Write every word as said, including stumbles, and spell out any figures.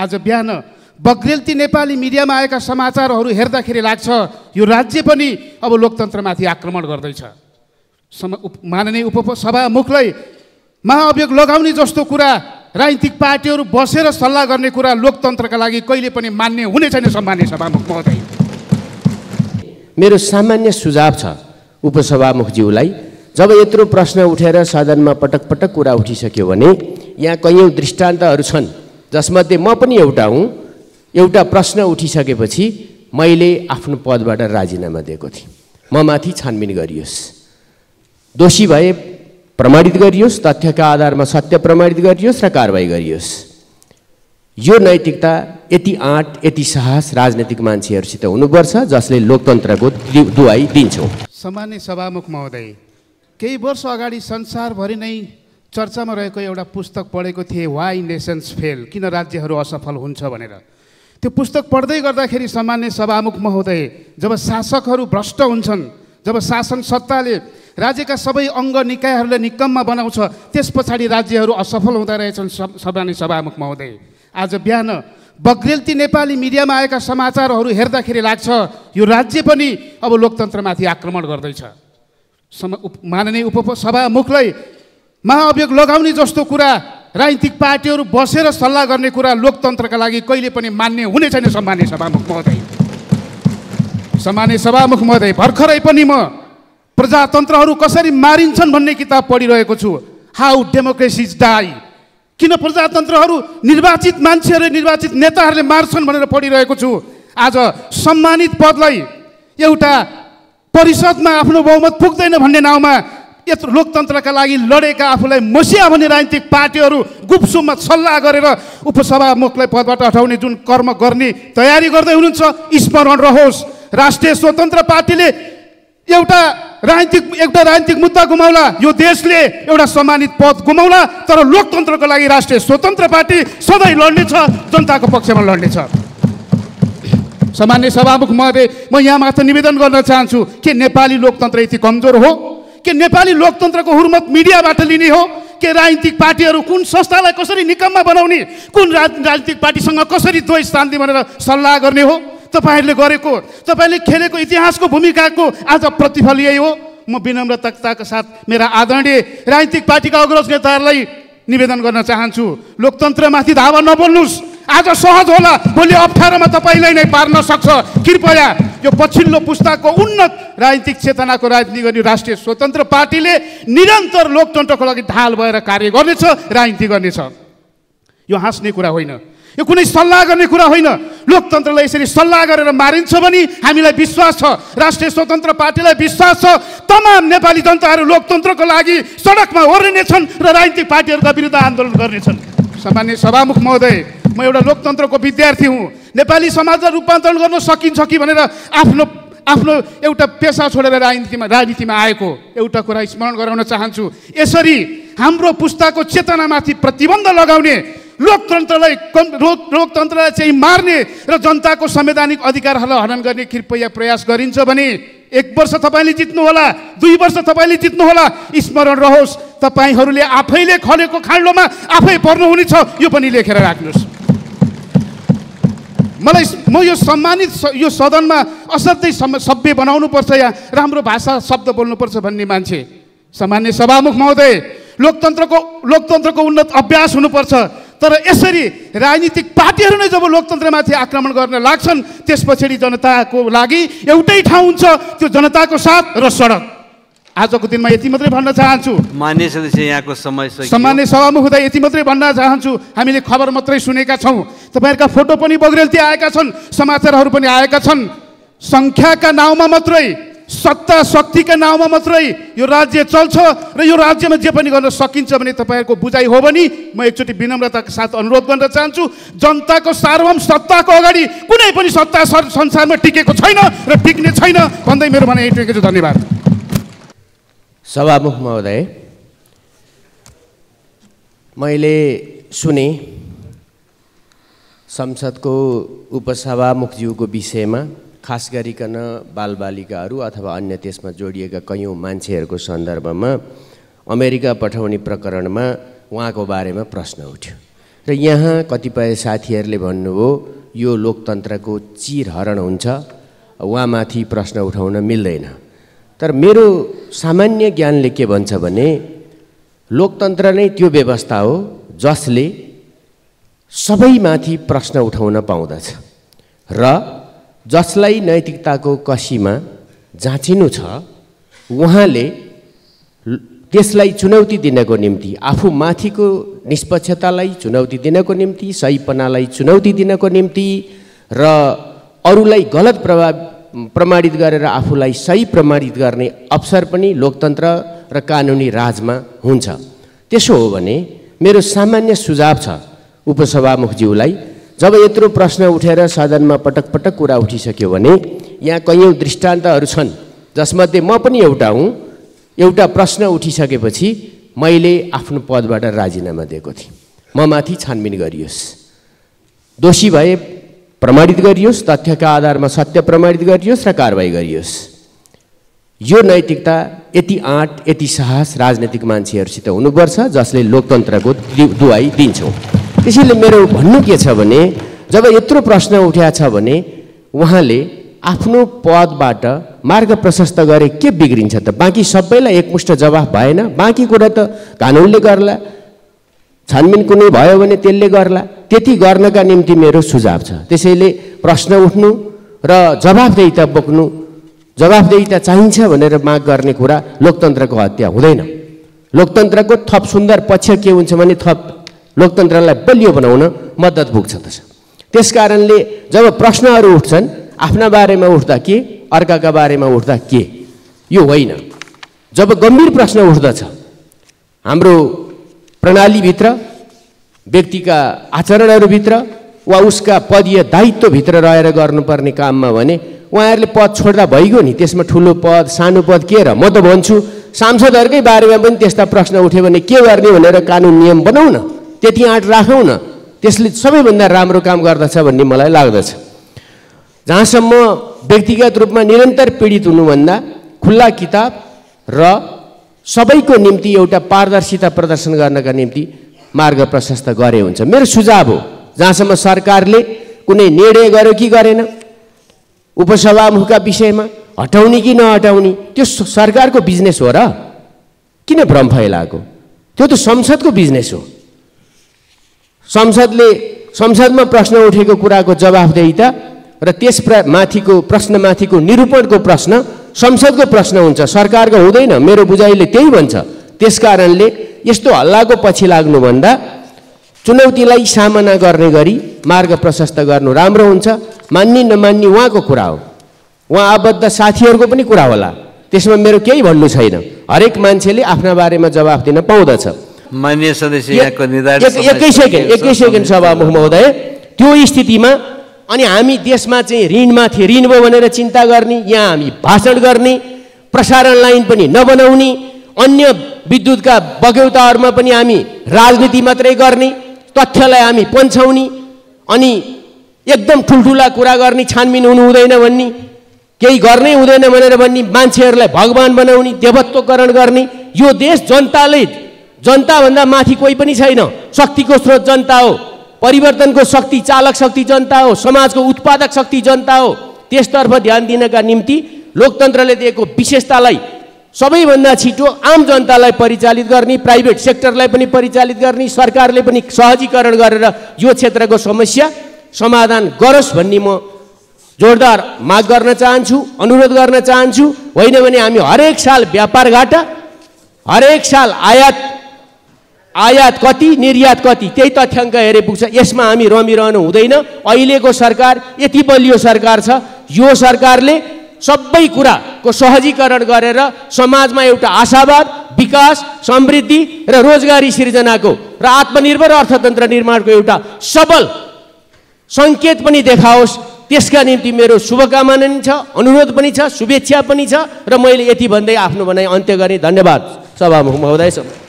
आज बिहान बग्रेलती नेपाली मिडियामा आएका समाचारहरू हेर्दाखेरि लाग्छ यो राज्य पनि अब लोकतन्त्रमाथि आक्रमण गर्दैछ। माननीय उपसभामुखलाई महाअभियोग लगाउने जस्तो कुरा, राजनीतिक पार्टीहरू बसेर सल्लाह गर्ने कुरा लोकतन्त्रका लागि कहिले पनि मान्य हुने छैन। सम्माननीय सभामुख महोदय, मेरो सामान्य सुझाव छ उपसभामुखज्यूलाई, जब यत्रो प्रश्न उठेर सदनमा पटक पटक कुरा उठिसक्यो भने यहाँ कैयौँ दृष्टान्तहरू छन् जसमध्ये म पनि एउटा हुँ। एउटा प्रश्न उठिसकेपछि मैले आफ्नो पदबाट राजीनामा दिएको थिएँ। म माथि छानबिन गरियोस्, दोषी भए प्रमाणित गरियोस्, तथ्यका आधारमा सत्य प्रमाणित गरियोस् र कारबाही गरियोस्। यो नैतिकता, यति आँट, यति साहस राजनीतिक मान्छेहरूसित हुनुपर्छ जसले लोकतन्त्रको दुहाई दिन्छौँ। सम्माननीय सभामुख महोदय, केही वर्ष अगाडि संसारभरि नै चर्चामा रहेको एउटा पुस्तक पढेको थिएँ, वाइ नेसन्स फेल, किन राज्यहरू असफल हुन्छ भनेर। त्यो पुस्तक पढ्दै गर्दाखेरि सम्माननीय सभामुख महोदय, जब शासकहरू भ्रष्ट हुन्छन्, जब शासन सत्ताले राज्यका सबै अङ्ग निकायहरूलाई निकम्मा बनाउँछ, त्यस पछाडि राज्यहरू असफल हुँदा रहेछन्। सम्माननीय सभामुख महोदय, आज बिहान बग्रेलती नेपाली मिडियामा आएका समाचारहरू हेर्दाखेरि लाग्छ यो राज्य पनि अब लोकतन्त्रमाथि आक्रमण गर्दैछ। माननीय उपसभामुखलाई महाअभियोग लगाउने जस्तो कुरा, राजनीतिक पार्टीहरू बसेर सल्लाह गर्ने कुरा लोकतन्त्रका लागि कहिले पनि मान्य हुने छैन। सम्माननीय सभामुख महोदय, सम्माननीय सभामुख महोदय, भर्खरै पनि म प्रजातन्त्रहरू कसरी मारिन्छन् भन्ने किताब पढिरहेको छु, हाउ डेमोक्रेसीज डाई। किन प्रजातन्त्रहरू निर्वाचित मान्छेहरू, निर्वाचित नेताहरूले मार्छन् भनेर पढिरहेको छु। आज सम्मानित पदलाई एउटा परिषदमा आफ्नो बहुमत पुग्दैन भन्ने नाउँमा यत्रो लोकतन्त्रका लागि लडेका आफूलाई मसिया भन्ने राजनीतिक पार्टीहरू गुपसुममा सल्लाह गरेर उपसभामुखलाई पदबाट हटाउने जुन कर्म गर्ने तयारी गर्दै हुनुहुन्छ, स्मरण रहोस्, राष्ट्रिय स्वतन्त्र पार्टीले एउटा राजनीतिक एउटा राजनीतिक मुद्दा गुमाउला, यो देशले एउटा सम्मानित पद गुमाउला, तर लोकतन्त्रको लागि राष्ट्रिय स्वतन्त्र पार्टी सधैँ लड्नेछ, जनताको पक्षमा लड्नेछ। सम्माननीय सभामुख महोदय, म यहाँ मात्र निवेदन गर्न चाहन्छु के नेपाली लोकतन्त्र यति कमजोर हो? के नेपाली लोकतन्त्रको हुर्मत मिडियाबाट लिने हो? के राजनीतिक पार्टीहरू कुन संस्थालाई कसरी निकम्मा बनाउने, कुन राजनीतिक पार्टीसँग कसरी द्वैत शान्ति भनेर सल्लाह गर्ने हो? तपाईँहरूले गरेको, तपाईँले खेलेको इतिहासको भूमिकाको आज प्रतिफल यही हो। म विनम्रताका साथ मेरा आदरणीय राजनीतिक पार्टीका अग्रज नेताहरूलाई निवेदन गर्न चाहन्छु, लोकतन्त्रमाथि धावा नबोल्नुहोस्। आज सहज होला, भोलि अप्ठ्यारोमा तपाईँलाई नै पार्न सक्छ। कृपया यो पछिल्लो पुस्ताको उन्नत राजनीतिक चेतनाको राजनीति गर्ने राष्ट्रिय स्वतन्त्र पार्टीले निरन्तर लोकतन्त्रको लागि ढाल भएर कार्य गर्नेछ, राजनीति गर्नेछ। यो हाँस्ने कुरा होइन, यो कुनै सल्लाह गर्ने कुरा होइन। लोकतन्त्रलाई यसरी सल्लाह गरेर मारिन्छ भने हामीलाई विश्वास छ, राष्ट्रिय स्वतन्त्र पार्टीलाई विश्वास छ, तमाम नेपाली जनताहरू लोकतन्त्रको लागि सडकमा ओर्लिनेछन् र राजनीतिक पार्टीहरूका विरुद्ध आन्दोलन गर्नेछन्। सम्माननीय सभामुख महोदय, म एउटा लोकतन्त्रको विद्यार्थी हुँ। नेपाली समाजलाई रूपान्तरण गर्न सकिन्छ कि भनेर आफ्नो आफ्नो एउटा पेसा छोडेर राजनीतिमा राजनीतिमा आएको एउटा कुरा स्मरण गराउन चाहन्छु। यसरी हाम्रो पुस्ताको चेतनामाथि प्रतिबन्ध लगाउने, लोकतन्त्रलाई लोक लोकतन्त्रलाई चाहिँ मार्ने र जनताको संवैधानिक अधिकारहरूलाई हनन गर्ने कृपया प्रयास गरिन्छ भने एक वर्ष तपाईँले जित्नुहोला, दुई वर्ष तपाईँले जित्नुहोला। स्मरण रहोस्, तपाईँहरूले आफैले खनेको खाल्डोमा आफै पर्नुहुनेछ, यो पनि लेखेर राख्नुहोस्। मलाई म यो सम्मानित यो सदनमा असाध्यै सभ्य बनाउनुपर्छ, यहाँ राम्रो भाषा शब्द बोल्नुपर्छ भन्ने मान्छे। सामान्य सभामुख महोदय, लोकतन्त्रको लोकतन्त्रको उन्नत अभ्यास हुनुपर्छ, तर यसरी राजनीतिक पार्टीहरू नै जब लोकतन्त्रमाथि आक्रमण गर्न लाग्छन् त्यस पछाडि जनताको लागि एउटै ठाउँ हुन्छ, त्यो जनताको साथ र सडक। आजको दिनमा यति मात्रै भन्न चाहन्छु। मान्य सदस्य, यहाँको समय सकियो। सामान्य सभामुख महोदय, यति मात्रै भन्न चाहन्छु, हामीले खबर मात्रै सुनेका छौँ, तपाईँहरूका फोटो पनि बग्रेलती आएका छन्, समाचारहरू पनि आएका छन्। सङ्ख्याका नाउँमा मात्रै, सत्ता शक्तिका नाउँमा मात्रै यो राज्य चल्छ र यो राज्यमा जे पनि गर्न सकिन्छ भने तपाईँहरूको बुझाइ हो भने म एकचोटि विनम्रताका साथ अनुरोध गर्न चाहन्छु, जनताको सार्वभौम सत्ताको अगाडि कुनै पनि सत्ता संसारमा टिकेको छैन र टिक्ने छैन भन्दै मेरो भनाइ यति छु। धन्यवाद। सभामुख महोदय, मैले सुने संसदको उपसभामुखज्यूको विषयमा खास गरिकन बालबालिकाहरू अथवा अन्य त्यसमा जोडिएका कैयौँ मान्छेहरूको सन्दर्भमा अमेरिका पठाउने प्रकरणमा उहाँको बारेमा प्रश्न उठ्यो। र यहाँ कतिपय साथीहरूले भन्नुभयो यो लोकतन्त्रको चिरहरण हुन्छ, उहाँमाथि प्रश्न उठाउन मिल्दैन। तर मेरो सामान्य ज्ञानले के भन्छ भने लोकतन्त्र नै त्यो व्यवस्था हो जसले सबैमाथि प्रश्न उठाउन पाउँदछ र जसलाई नैतिकताको कसीमा जाँचिनु छ उहाँले त्यसलाई चुनौती दिनको निम्ति, आफू माथिको निष्पक्षतालाई चुनौती दिनको निम्ति, सहीपनालाई चुनौती दिनको निम्ति र अरूलाई गलत प्रभाव प्रमाणित गरेर आफूलाई सही प्रमाणित गर्ने अवसर पनि लोकतन्त्र र कानुनी राजमा हुन्छ। त्यसो हो भने मेरो सामान्य सुझाव छ उपसभामुखज्यूलाई, जब यत्रो प्रश्न उठेर सदनमा पटक पटक कुरा उठिसक्यो भने यहाँ कैयौँ दृष्टान्तहरू छन् जसमध्ये म पनि एउटा हुँ। एउटा प्रश्न उठिसकेपछि मैले आफ्नो पदबाट राजीनामा दिएको थिएँ। म माथि छानबिन गरियोस्, दोषी भए प्रमाणित गरियोस्, तथ्यका आधारमा सत्य प्रमाणित गरियोस् र कारबाही गरियोस्। यो नैतिकता, यति आँट, यति साहस राजनीतिक मान्छेहरूसित हुनुपर्छ जसले लोकतन्त्रको दुहाई दिन्छौँ। त्यसैले मेरो भन्नु के छ भने जब यत्रो प्रश्न उठ्या छ भने उहाँले आफ्नो पदबाट मार्ग प्रशस्त गरे के बिग्रिन्छ त? बाँकी सबैलाई एकमुष्ट जवाफ भएन? बाँकी कुरा त कानुनले गर्ला, छानबिन कुनै भयो भने त्यसले गर्ला। त्यति गर्नका निम्ति मेरो सुझाव छ। त्यसैले प्रश्न उठ्नु र जवाफदेहिता बोक्नु, जवाफदेहिता चाहिन्छ भनेर माग गर्ने कुरा लोकतन्त्रको हत्या हुँदैन। लोकतन्त्रको थप सुन्दर पक्ष के हुन्छ भने थप लोकतन्त्रलाई बलियो बनाउन मद्दत पुग्छ त। त्यसकारणले जब प्रश्नहरू उठ्छन् आफ्ना बारेमा उठ्दा के, अर्काका बारेमा उठ्दा के, यो होइन। जब गम्भीर प्रश्न उठ्दछ हाम्रो प्रणालीभित्र, व्यक्तिका आचरणहरूभित्र वा उसका पदीय दायित्वभित्र रहेर गर्नुपर्ने काममा भने उहाँहरूले पद छोड्दा भइगयो नि। त्यसमा ठुलो पद सानो पद के र? म त भन्छु सांसदहरूकै बारेमा पनि त्यस्ता प्रश्न उठ्यो भने के गर्ने भनेर कानुन नियम बनाऊ न, त्यति आँट राखौँ न, त्यसले सबैभन्दा राम्रो काम गर्दछ भन्ने मलाई लाग्दछ। जहाँसम्म व्यक्तिगत रूपमा निरन्तर पीडित हुनुभन्दा खुल्ला किताब र सबैको निम्ति एउटा पारदर्शिता प्रदर्शन गर्नका निम्ति मार्ग प्रशस्त गरे हुन्छ। मेरो सुझाव हो जहाँसम्म सरकारले कुनै निर्णय गर्यो कि गरेन उपसभामुखका विषयमा, हटाउने कि नहटाउने, त्यो सरकारको बिजनेस हो र? किन भ्रम फैलाएको? त्यो त संसदको बिजनेस हो। संसदले संसदमा प्रश्न उठेको कुराको जवाफदेहिता र त्यस माथिको प्रश्नमाथिको निरूपणको प्रश्न संसदको प्रश्न हुन्छ, सरकारको हुँदैन। मेरो बुझाइले त्यही भन्छ। त्यसकारणले यस्तो हल्लाको पछि लाग्नुभन्दा चुनौतीलाई सामना गर्ने गरी मार्ग प्रशस्त गर्नु राम्रो हुन्छ। मान्ने नमान्ने उहाँको कुरा हो, उहाँ आबद्ध साथीहरूको पनि कुरा होला, त्यसमा मेरो केही भन्नु छैन। हरेक मान्छेले आफ्ना बारेमा जवाफ दिन पाउँदछ। माननीय सदस्य यहाँको निर्धारित एकै सेकेन्ड एकै सेकेन्ड सभामुख महोदय, त्यो स्थितिमा अनि हामी देशमा चाहिँ ऋणमाथि ऋण भयो भनेर चिन्ता गर्ने, यहाँ हामी भाषण गर्ने, प्रसारण लाइन पनि नबनाउने, अन्य विद्युतका बगौताहरूमा पनि हामी राजनीति मात्रै गर्ने, तथ्यलाई हामी पन्छाउने अनि एकदम ठुल्ठुला कुरा गर्ने, छानबिन हुनु हुँदैन भन्ने, केही गर्नै हुँदैन भनेर भन्ने, मान्छेहरूलाई भगवान बनाउने, देवत्वकरण गर्ने। यो देश जनताले, जनताभन्दा माथि कोही पनि छैन। शक्तिको स्रोत जनता हो, परिवर्तनको शक्ति, चालक शक्ति जनता हो, समाजको उत्पादक शक्ति जनता हो। त्यसतर्फ ध्यान दिनका निम्ति लोकतन्त्रले दिएको विशेषतालाई सबैभन्दा छिटो आम जनतालाई परिचालित गर्ने, प्राइभेट सेक्टरलाई पनि परिचालित गर्ने, सरकारले पनि सहजीकरण गरेर यो क्षेत्रको समस्या समाधान गरोस् भन्ने म जोरदार माग गर्न चाहन्छु, अनुरोध गर्न चाहन्छु। होइन भने हामी हरेक साल व्यापार घाटा, हरेक साल आयात आयात कति, निर्यात कति, त्यही तथ्याङ्क हेरे पुग्छ। यसमा हामी रमिरहनु हुँदैन। अहिलेको सरकार यति बलियो सरकार छ, यो सरकारले सबै कुराको सहजीकरण गरेर समाजमा एउटा आशावाद, विकास, समृद्धि र रोजगारी सिर्जनाको र आत्मनिर्भर अर्थतन्त्र निर्माणको एउटा सबल सङ्केत पनि देखाओस्। त्यसका निम्ति मेरो शुभकामना पनि छ, अनुरोध पनि छ, शुभेच्छा पनि छ र मैले यति भन्दै आफ्नो भनाइ अन्त्य गरेँ। धन्यवाद सभामुख महोदय।